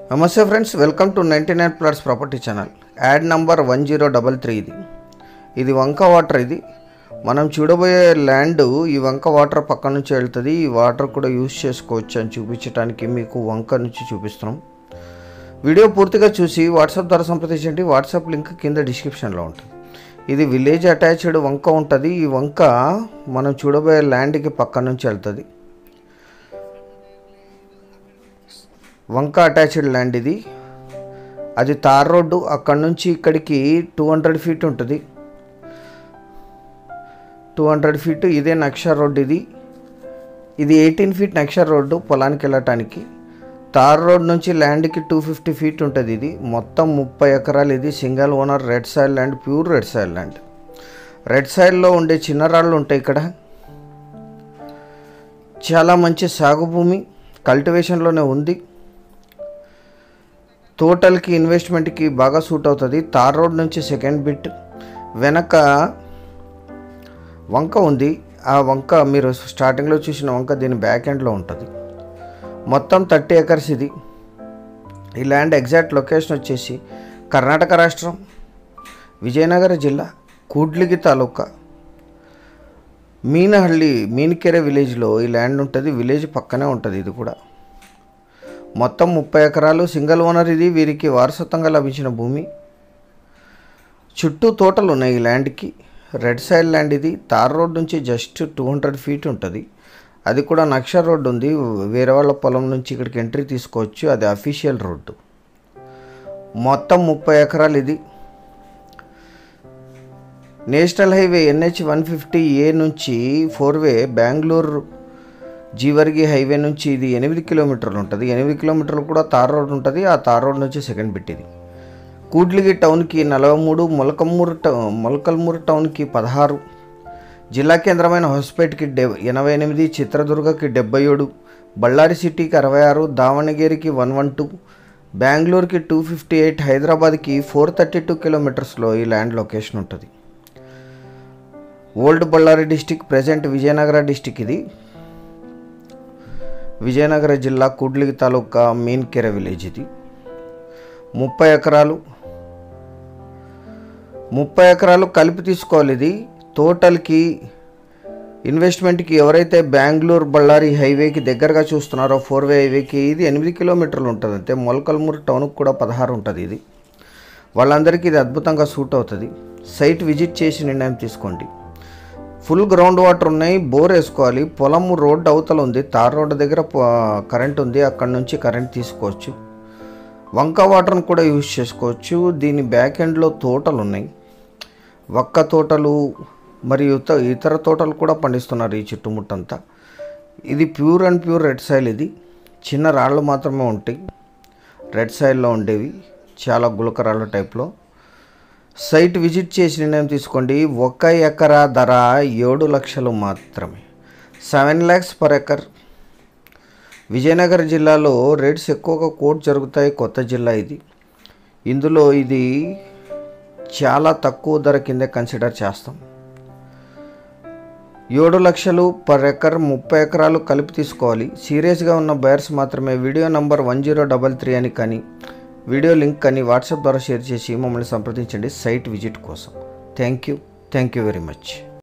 నమస్తే friends, welcome to 99 plots property channel. Ad number 1033. ఇది వంక వాటర్. ఇది మనం చూడబోయే ల్యాండ్ ఈ వంక వాటర్ పక్క నుంచి వెళ్తుంది. ఈ వాటర్ కూడా యూజ్ చేసుకోవచ్చు అని చూపించడానికి మీకు వంక నుంచి చూపిస్తున్నాం. వీడియో పూర్తిగా చూసి వాట్సాప్ ద్వారా సంప్రదించండి. వాట్సాప్ లింక్ కింద డిస్క్రిప్షన్లో ఉంటుంది. ఇది విలేజ్ అటాచ్డ్ వంక ఉంటుంది. ఈ వంక మనం చూడబోయే ల్యాండ్కి పక్క నుంచి వెళ్తుంది. వంక అటాచ్డ్ ల్యాండ్ ఇది. అది తార్ రోడ్డు. అక్కడ నుంచి ఇక్కడికి 200 ఫీట్ ఉంటుంది. 200 ఫీట్ ఇదే నక్ష రోడ్డు. ఇది 18 ఫీట్ నక్ష రోడ్డు పొలానికి వెళ్ళటానికి. తార్ రోడ్ నుంచి ల్యాండ్కి 250 ఫీట్ ఉంటుంది. ఇది మొత్తం 30 ఎకరాలు. ఇది single owner red soil land, pure red soil land. Red సాయిల్లో ఉండే చిన్న రాళ్ళు ఉంటాయి. ఇక్కడ చాలా మంచి సాగు భూమి, కల్టివేషన్లోనే ఉంది. టోటల్కి ఇన్వెస్ట్మెంట్కి బాగా సూట్ అవుతుంది. తార్ రోడ్ నుంచి సెకండ్ బిట్ వెనక వంక ఉంది. ఆ వంక మీరు స్టార్టింగ్లో చూసిన వంక దీని బ్యాక్ ఎండ్లో ఉంటుంది. మొత్తం 30 ఎకర్స్ ఇది. ఈ ల్యాండ్ ఎగ్జాక్ట్ లొకేషన్ వచ్చేసి కర్ణాటక రాష్ట్రం, విజయనగర జిల్లా, కూడ్లిగి తాలూకా, మీనకెరె విలేజ్లో ఈ ల్యాండ్ ఉంటుంది. విలేజ్ పక్కనే ఉంటుంది. ఇది కూడా మొత్తం 30 ఎకరాలు. Single owner. ఇది వీరికి వారసత్వంగా లభించిన భూమి. చుట్టూ తోటలు ఉన్నాయి ఈ ల్యాండ్కి. రెడ్ సాయిల్ ల్యాండ్ ఇది. తార్ రోడ్ నుంచి జస్ట్ 200 ఫీట్ ఉంటుంది. అది కూడా నక్ష రోడ్డు ఉంది. వేరే వాళ్ళ పొలం నుంచి ఇక్కడికి ఎంట్రీ తీసుకోవచ్చు. అది అఫీషియల్ రోడ్డు. మొత్తం 30 ఎకరాలు ఇది. నేషనల్ హైవే NH 150A నుంచి 4-వే బెంగళూరు జీవర్గి హైవే నుంచి ఇది 8 కిలోమీటర్లు ఉంటుంది. 8 కిలోమీటర్లు కూడా తార్ రోడ్ ఉంటుంది. ఆ తార్ రోడ్ నుంచి సెకండ్ బిట్ ఇది. కూడ్లిగి టౌన్కి 43, మొలకల్మూరు టౌన్కి 16, జిల్లా కేంద్రమైన హోస్పేట్కి 88, చిత్రదుర్గకి 77, బళ్ళారి సిటీకి 66, దావణగిరికి 112, బెంగళూరుకి 258, హైదరాబాద్కి 432 కిలోమీటర్స్లో ఈ ల్యాండ్ లొకేషన్ ఉంటుంది. Old Ballari district, present Vijayanagara district. ఇది విజయనగర జిల్లా, కూడ్లిగి తాలూకా, మీనకెరె విలేజ్. ఇది 30 ఎకరాలు. 30 ఎకరాలు కలిపి తీసుకోవాలి. ఇది టోటల్కి ఇన్వెస్ట్మెంట్కి ఎవరైతే బెంగళూరు బళ్ళారి హైవేకి దగ్గరగా చూస్తున్నారో 4-వే హైవేకి ఇది 8 కిలోమీటర్లు ఉంటుంది. అంతే మొలకల్మూరు టౌన్కి కూడా 16 ఉంటుంది. ఇది వాళ్ళందరికీ ఇది అద్భుతంగా సూట్ అవుతుంది. సైట్ విజిట్ చేసి నిర్ణయం తీసుకోండి. ఫుల్ గ్రౌండ్ వాటర్ ఉన్నాయి. బోర్ వేసుకోవాలి. పొలము రోడ్డు అవతల ఉంది. తార్ రోడ్డు దగ్గర కరెంట్ ఉంది. అక్కడ నుంచి కరెంట్ తీసుకోవచ్చు. వంక వాటర్ని కూడా యూజ్ చేసుకోవచ్చు. దీని బ్యాక్ ఎండ్లో తోటలు ఉన్నాయి. వక్క తోటలు మరియు ఇతర తోటలు కూడా పండిస్తున్నారు ఈ చుట్టుముట్టంతా. ఇది pure and pure red soil. ఇది చిన్న రాళ్ళు మాత్రమే ఉంటాయి రెడ్ సాయిల్లో ఉండేవి, చాలా గులకరాళ్ళ టైప్లో. సైట్ విజిట్ చేసి నిర్ణయం తీసుకోండి. 1 ఎకరా ధర 7 లక్షలు మాత్రమే, 7 lakhs per acre. విజయనగర జిల్లాలో రేట్స్ ఎక్కువగా కోట్ జరుగుతాయి. కొత్త జిల్లా ఇది. ఇందులో ఇది చాలా తక్కువ ధర కింద కన్సిడర్ చేస్తాం. 7 లక్షలు per acre, 30 ఎకరాలు కలిపి తీసుకోవాలి. సీరియస్గా ఉన్న బయర్స్ మాత్రమే వీడియో నంబర్ 1033 అని కానీ వీడియో లింక్ కానీ వాట్సాప్ ద్వారా షేర్ చేసి మమ్మల్ని సంప్రదించండి సైట్ విజిట్ కోసం. Thank you very much.